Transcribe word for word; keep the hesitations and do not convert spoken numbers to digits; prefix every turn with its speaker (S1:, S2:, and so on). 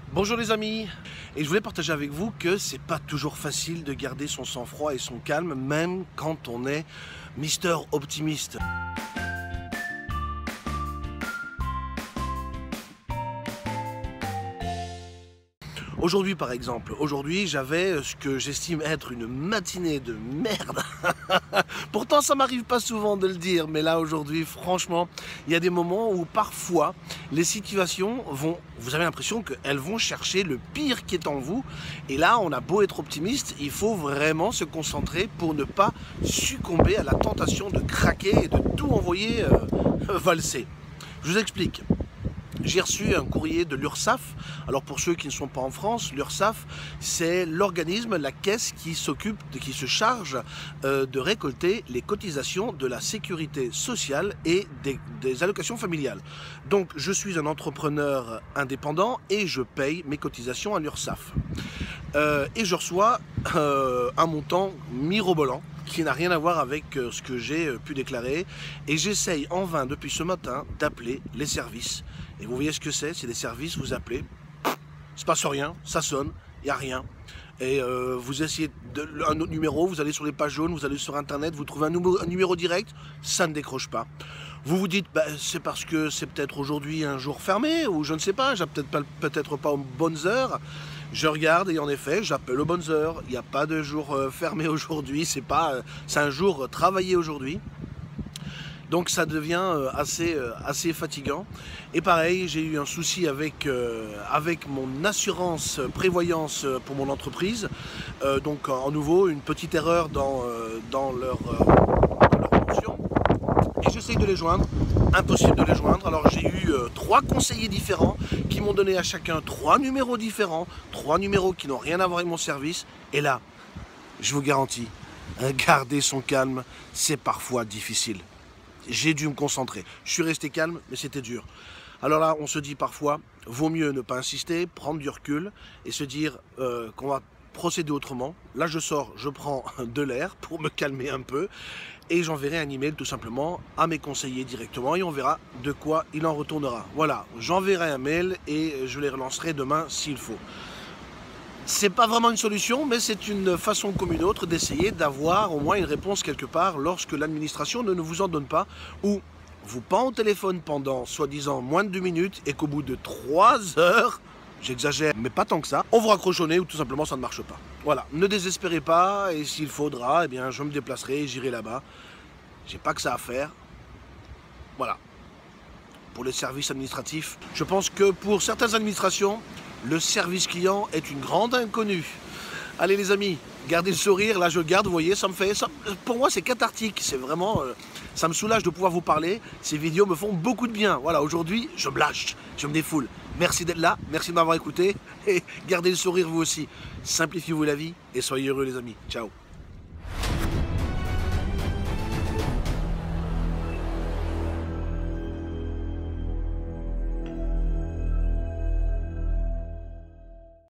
S1: Bonjour les amis, et je voulais partager avec vous que c'est pas toujours facile de garder son sang-froid et son calme, même quand on est Mister Optimiste. Aujourd'hui par exemple, aujourd'hui j'avais ce que j'estime être une matinée de merde. Pourtant ça m'arrive pas souvent de le dire, mais là aujourd'hui franchement, il y a des moments où parfois les situations vont, vous avez l'impression qu'elles vont chercher le pire qui est en vous. Et là on a beau être optimiste, il faut vraiment se concentrer pour ne pas succomber à la tentation de craquer et de tout envoyer euh, valser. Je vous explique. J'ai reçu un courrier de l'URSSAF. Alors pour ceux qui ne sont pas en France, l'URSSAF, c'est l'organisme, la caisse qui s'occupe, qui se charge euh, de récolter les cotisations de la sécurité sociale et des, des allocations familiales. Donc je suis un entrepreneur indépendant et je paye mes cotisations à l'URSSAF. Euh, et je reçois euh, un montant mirobolant qui n'a rien à voir avec euh, ce que j'ai euh, pu déclarer. Et j'essaye en vain depuis ce matin d'appeler les services. Et vous voyez ce que c'est, c'est des services, vous appelez, il ne se passe rien, ça sonne, il n'y a rien. Et euh, vous essayez de, un autre numéro, vous allez sur les pages jaunes, vous allez sur internet, vous trouvez un numéro, un numéro direct, ça ne décroche pas. Vous vous dites, bah, c'est parce que c'est peut-être aujourd'hui un jour fermé, ou je ne sais pas, j'ai peut-être pas, peut-être pas aux bonnes heures. Je regarde et en effet, j'appelle aux bonnes heures, il n'y a pas de jour euh, fermé aujourd'hui, c'est pas, euh, c'est un jour euh, travaillé aujourd'hui. Donc ça devient assez, assez fatigant. Et pareil, j'ai eu un souci avec, euh, avec mon assurance prévoyance pour mon entreprise. Euh, donc en nouveau, une petite erreur dans, euh, dans leur, euh, dans leur mention. Et j'essaye de les joindre. Impossible de les joindre. Alors j'ai eu euh, trois conseillers différents qui m'ont donné à chacun trois numéros différents. Trois numéros qui n'ont rien à voir avec mon service. Et là, je vous garantis, garder son calme, c'est parfois difficile. J'ai dû me concentrer. Je suis resté calme, mais c'était dur. Alors là, on se dit parfois, vaut mieux ne pas insister, prendre du recul et se dire euh, qu'on va procéder autrement. Là, je sors, je prends de l'air pour me calmer un peu et j'enverrai un email tout simplement à mes conseillers directement et on verra de quoi il en retournera. Voilà, j'enverrai un mail et je les relancerai demain s'il faut. C'est pas vraiment une solution, mais c'est une façon comme une autre d'essayer d'avoir au moins une réponse quelque part lorsque l'administration ne vous en donne pas ou vous pend au téléphone pendant soi-disant moins de deux minutes et qu'au bout de trois heures, j'exagère, mais pas tant que ça, on vous raccroche au nez ou tout simplement ça ne marche pas. Voilà, ne désespérez pas et s'il faudra, eh bien, je me déplacerai et j'irai là-bas. J'ai pas que ça à faire. Voilà. Pour les services administratifs, je pense que pour certaines administrations, le service client est une grande inconnue. Allez les amis, gardez le sourire, là je le garde, vous voyez, ça me fait, ça, pour moi c'est cathartique, c'est vraiment, euh, ça me soulage de pouvoir vous parler, ces vidéos me font beaucoup de bien. Voilà, aujourd'hui je me lâche, je me défoule. Merci d'être là, merci de m'avoir écouté, et gardez le sourire vous aussi. Simplifiez-vous la vie et soyez heureux les amis. Ciao.